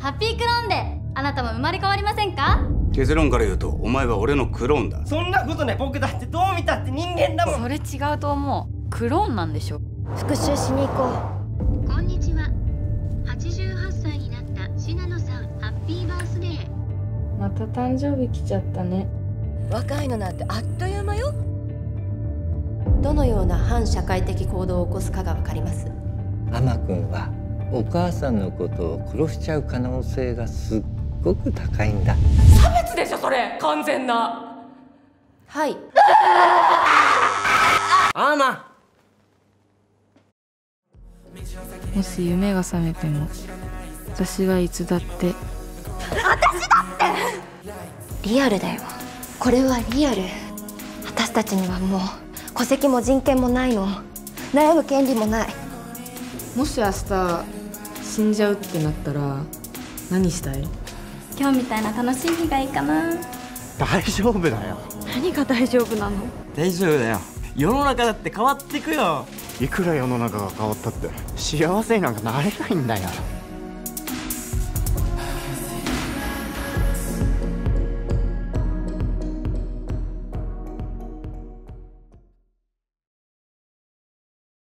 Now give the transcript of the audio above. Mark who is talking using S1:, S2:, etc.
S1: ハッピークローンであなたも生まれ変わりませんか？
S2: 結論から言うとお前は俺のクローンだ。
S3: そんなことない。僕だってどう見たって人間だもん。
S4: それ違うと思う。クローンなんでしょ。
S5: 復讐しに行こ
S6: う。こんにちは。88歳になった信濃さん、ハッピーバースデー。
S7: また誕生日来ちゃったね。
S5: 若いのなんてあっという間よ。どのような反社会的行動を起こすかがわかります。
S8: アマ君はお母さんのことを殺しちゃう可能性がすっごく高いんだ。
S4: 差別でしょそれ、完全な。
S5: はい。
S3: アーマ。
S7: もし夢が覚めても私はいつだって。
S5: 私だって。リアルだよ。これはリアル。私たちにはもう戸籍も人権もないの。悩む権利もない。
S7: もし明日死んじゃうってなったら何したい？
S1: 今日みたいな楽しい日がいいかな。
S3: 大丈夫だよ。
S4: 何が大丈夫なの？
S3: 大丈夫だよ。世の中だって変わっていくよ。
S9: いくら世の中が変わったって幸せになんかなれないんだよ。